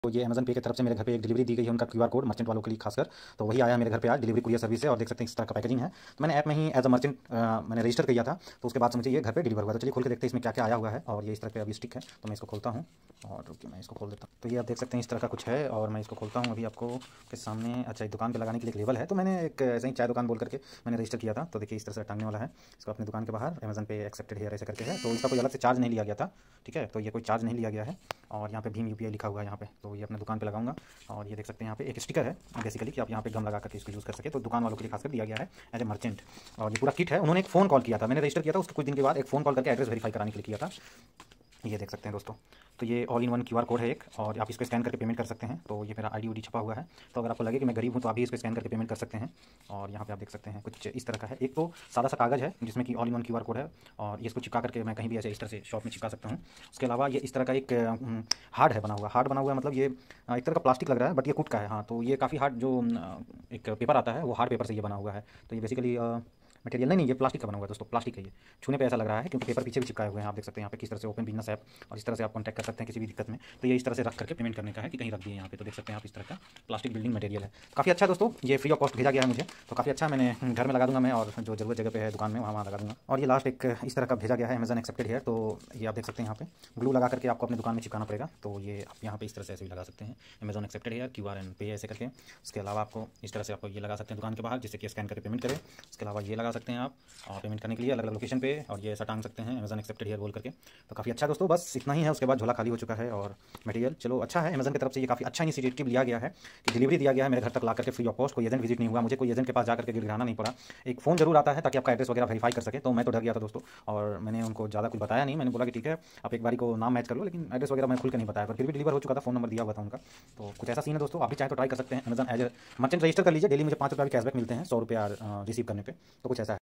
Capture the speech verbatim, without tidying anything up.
तो ये अमेज़न पे की तरफ से मेरे घर पे एक डिलीवरी दी गई है, उनका क्यूआर कोड मर्चेंट वालों के लिए खासकर। तो वही आया है मेरे घर पे आज डिलीवरी कुरियर सर्विस से, और देख सकते हैं इस तरह का पैकेजिंग है। तो मैंने ऐप में ही एज अ मर्चेंट मैंने रजिस्टर किया था, तो उसके बाद से मुझे ये घर पे डिलीवर हुआ। तो चलिए खोल के देखते हैं इसमें क्या क्या आया हुआ है। और ये इस तरह के अभी स्टिक है, तो मैं इसको खोलता हूँ और रुकिए मैं इसको खोल देता हूँ। तो ये आप देख सकते हैं इस तरह का कुछ है, और मैं इसको खोलता हूँ अभी आपको के सामने। अच्छा, दुकान पर लगाने के लिए एक लेवल है, तो मैंने एक ऐसे ही चाय दुकान बोल करके मैंने रजिस्टर किया था। तो देखिए इस तरह से टांगने वाला है इसको अपनी दुकान के बाहर, अमेज़न पे एक्सेप्टेड है ऐसे करके है। तो इसका कोई अलग से चार्ज नहीं लिया गया था, ठीक है। तो ये कोई चार्ज नहीं लिया गया है, और यहाँ पे भीम यूपीआई लिखा हुआ है यहाँ पे। तो ये अपने दुकान पे लगाऊंगा, और ये देख सकते हैं यहाँ पे एक स्टिकर है बेसिकली कि आप यहाँ पे गम लगा करके इसको यूज़ कर सके। तो दुकान वालों के लिए खासकर दिया गया है एज ए मर्चेंट। और ये पूरा किट है। उन्होंने एक फ़ोन कॉल किया था, मैंने रजिस्टर किया था, उसके कुछ दिन के बाद एक फ़ोन कॉल करके एड्रेस वेरीफाई कराने के लिए किया था। ये देख सकते हैं दोस्तों, तो ये all in one QR code है एक, और आप इसको स्कैन करके पेमेंट कर सकते हैं। तो ये मेरा आईडी उडी छपा हुआ है, तो अगर आपको लगे कि मैं गरीब हूँ तो आप भी इसको स्कैन करके पेमेंट कर सकते हैं। और यहाँ पे आप देख सकते हैं कुछ इस तरह का है। एक तो सादा सा कागज़ है जिसमें कि all in one QR code है, और ये इसको चिपका करके मैं कहीं भी ऐसे इस तरह से शॉप में चिपका सकता हूँ। उसके अलावा ये इस तरह का एक हार्ड है बना हुआ, हार्ड बना हुआ है मतलब ये एक तरह का प्लास्टिक लग रहा है, बट ये कुट का है। हाँ, तो ये काफ़ी हार्ड जो एक पेपर आता है वो हार्ड पेपर से ये बना हुआ है। तो ये बेसिकली मटेरियल नहीं नहीं ये प्लास्टिक का बना हुआ है दोस्तों, प्लास्टिक है ये। छूने पे ऐसा लग रहा है क्योंकि पेपर पीछे भी चिपकाए हुए हैं। आप देख सकते हैं यहाँ पे किस तरह से ओपन बिजनेस ऐप, और इस तरह से आप कॉन्टैक्ट कर सकते हैं किसी भी दिक्कत में। तो ये इस तरह से रख करके पेमेंट करने का है कि कहीं रख दिए यहाँ पे। तो देख सकते हैं आप इस तरह का प्लास्टिक बिल्डिंग मटेरियल है, काफ़ी अच्छा दोस्तों। ये फ्री ऑफ कॉस्ट भेजा गया है मुझे, तो काफ़ी अच्छा। मैंने घर में लगा दूंगा मैं, और जो जरूरत जगह पे है दुकान में वहाँ वहाँ लगा दूंगा। और ये लास्ट एक इस तरह का भेजा गया है अमेज़न एक्सेप्टेड है। तो ये आप देख सकते हैं यहाँ पे ग्लू लगा करके आपको अपनी दुकान में चिपकाना पड़ेगा। तो ये आप यहाँ पे इस तरह से ऐसे भी लगा सकते हैं अमेज़न एक्सेप्टेड है क्यू आर एन पे ऐसे करके। उसके अलावा आपको इस तरह से आपको ये लगा सकते हैं दुकान के बाहर, जिससे कि स्कैन करके पेमेंट करें। उसके अलावा ये लगा सकते हैं आप और पेमेंट करने के लिए अलग अलग लोकेशन पे, और ये ऐसा टांग सकते हैं अमेज़न एक्सेप्टेड हियर बोल करके। तो काफ़ी अच्छा दोस्तों, बस इतना ही है। उसके बाद झोला खाली हो चुका है, और मटेरियल चलो अच्छा है। अमेज़न की तरफ से ये काफ़ी अच्छा इनिशिएटिव लिया गया है कि डिलीवरी दिया गया है मेरे घर तक ला करके फ्री ऑफ कॉस्ट। कोई एजेंट विजिट नहीं हुआ, मुझे कोई एजेंट के पास जाकर के गिराना नहीं पड़ा। एक फ़ोन जरूर आता है ताकि आपका एड्रेस वगैरह वेरीफाई कर सके। तो मैं तो डर गया था दोस्तों, और मैंने उनको ज़्यादा कुछ बताया नहीं। मैंने बोला कि ठीक है आप एक बारी को नाम मैच कर लो, लेकिन एड्रेस वगैरह मैं खुल के नहीं बताया। पर फिर भी डिलीवर हो चुका था, फोन नंबर दिया हुआ था उनका। तो कुछ ऐसा सीन है दोस्तों, आप भी चाहे तो ट्राई कर सकते हैं। Amazon as a merchant register कर लीजिए, डेली मुझे पाँच रुपये कैशबैक मिलते हैं सौ रुपया रिसीव करने पर। तो कुछ ऐसा है।